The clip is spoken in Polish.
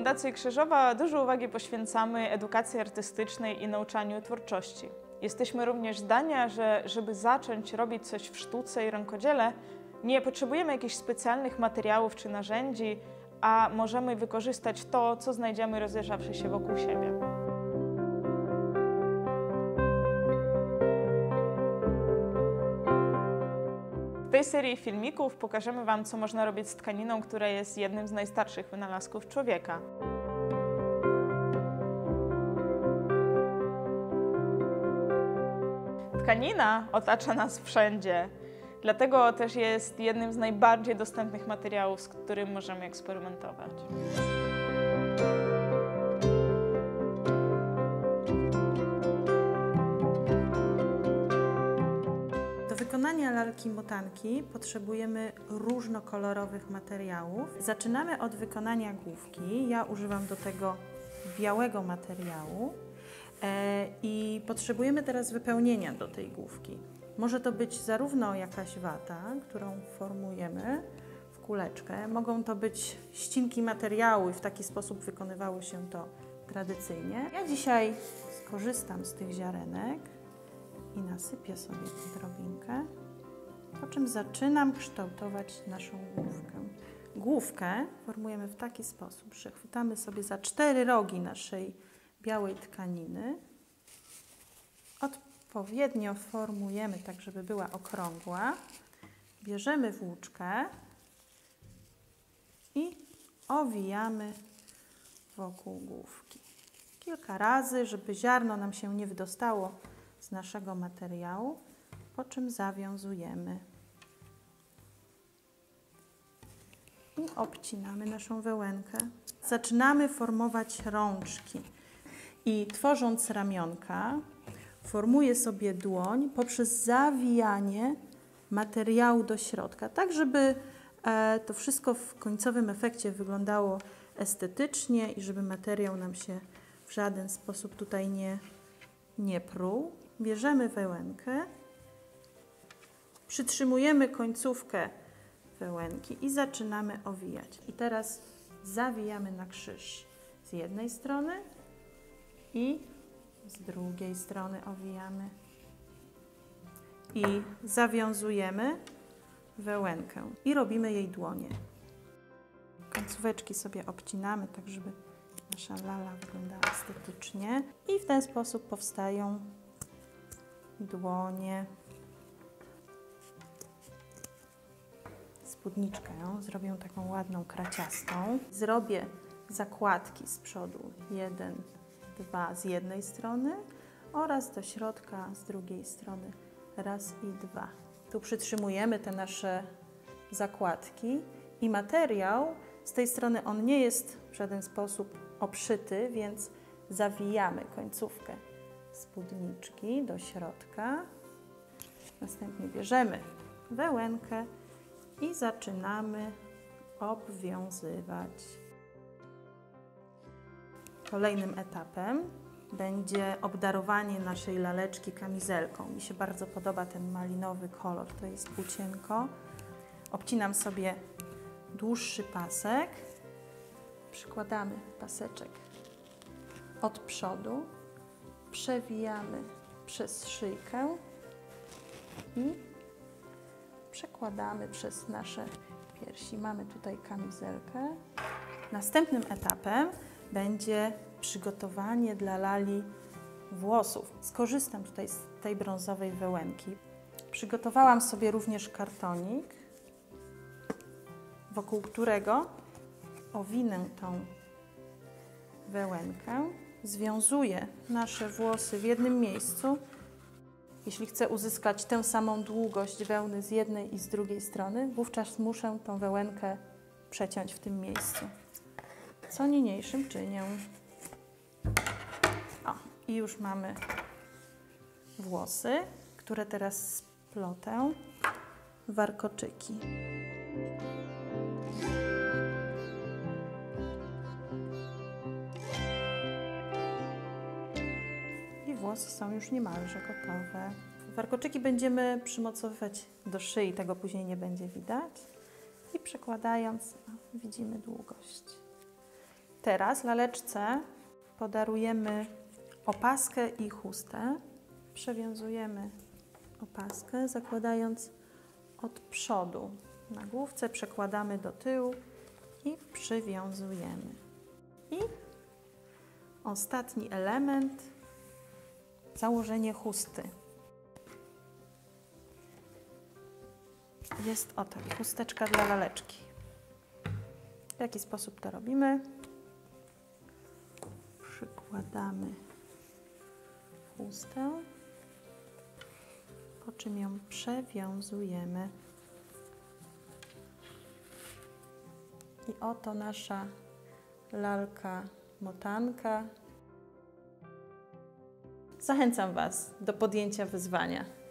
Fundacji Krzyżowa dużo uwagi poświęcamy edukacji artystycznej i nauczaniu twórczości. Jesteśmy również zdania, że żeby zacząć robić coś w sztuce i rękodziele, nie potrzebujemy jakichś specjalnych materiałów czy narzędzi, a możemy wykorzystać to, co znajdziemy rozejrzawszy się wokół siebie. W tej serii filmików pokażemy Wam, co można robić z tkaniną, która jest jednym z najstarszych wynalazków człowieka. Tkanina otacza nas wszędzie, dlatego też jest jednym z najbardziej dostępnych materiałów, z którym możemy eksperymentować. Do wykonania lalki motanki potrzebujemy różnokolorowych materiałów. Zaczynamy od wykonania główki. Ja używam do tego białego materiału i potrzebujemy teraz wypełnienia do tej główki. Może to być zarówno jakaś wata, którą formujemy w kuleczkę, mogą to być ścinki materiału i w taki sposób wykonywało się to tradycyjnie. Ja dzisiaj skorzystam z tych ziarenek i nasypię sobie odrobinkę, po czym zaczynam kształtować naszą główkę. Główkę formujemy w taki sposób, że chwytamy sobie za 4 rogi naszej białej tkaniny, odpowiednio formujemy tak, żeby była okrągła, bierzemy włóczkę i owijamy wokół główki. Kilka razy, żeby ziarno nam się nie wydostało z naszego materiału, po czym zawiązujemy i obcinamy naszą wełenkę. Zaczynamy formować rączki i tworząc ramionka, formuję sobie dłoń poprzez zawijanie materiału do środka, tak żeby to wszystko w końcowym efekcie wyglądało estetycznie i żeby materiał nam się w żaden sposób tutaj nie pruł. Bierzemy wełenkę, przytrzymujemy końcówkę wełenki i zaczynamy owijać. I teraz zawijamy na krzyż z jednej strony i z drugiej strony owijamy. I zawiązujemy wełenkę i robimy jej dłonie. Końcóweczki sobie obcinamy, tak żeby nasza lala wyglądała estetycznie. I w ten sposób powstają dłonie. Spódniczkę zrobię taką ładną, kraciastą. Zrobię zakładki z przodu, 1, 2 z jednej strony oraz do środka z drugiej strony, raz i 2. Tu przytrzymujemy te nasze zakładki i materiał z tej strony on nie jest w żaden sposób obszyty, więc zawijamy końcówkę spódniczki do środka. Następnie bierzemy wełenkę i zaczynamy obwiązywać. Kolejnym etapem będzie obdarowanie naszej laleczki kamizelką. Mi się bardzo podoba ten malinowy kolor, to jest płócienko. Obcinam sobie dłuższy pasek, przykładamy paseczek od przodu, przewijamy przez szyjkę i przekładamy przez nasze piersi. Mamy tutaj kamizelkę. Następnym etapem będzie przygotowanie dla lali włosów. Skorzystam tutaj z tej brązowej wełenki. Przygotowałam sobie również kartonik, wokół którego owinę tą wełenkę, związuję nasze włosy w jednym miejscu. Jeśli chcę uzyskać tę samą długość wełny z jednej i z drugiej strony, wówczas muszę tą wełenkę przeciąć w tym miejscu, co niniejszym czynię. O, i już mamy włosy, które teraz splotę w warkoczyki. I włosy są już niemalże gotowe. Warkoczyki będziemy przymocowywać do szyi, tego później nie będzie widać. I przekładając, widzimy długość. Teraz laleczce podarujemy opaskę i chustę. Przewiązujemy opaskę, zakładając od przodu na główce, przekładamy do tyłu i przywiązujemy. I ostatni element, założenie chusty. Jest o tak, chusteczka dla laleczki. W jaki sposób to robimy? Przykładamy chustę, po czym ją przewiązujemy. I oto nasza lalka motanka. Zachęcam Was do podjęcia wyzwania.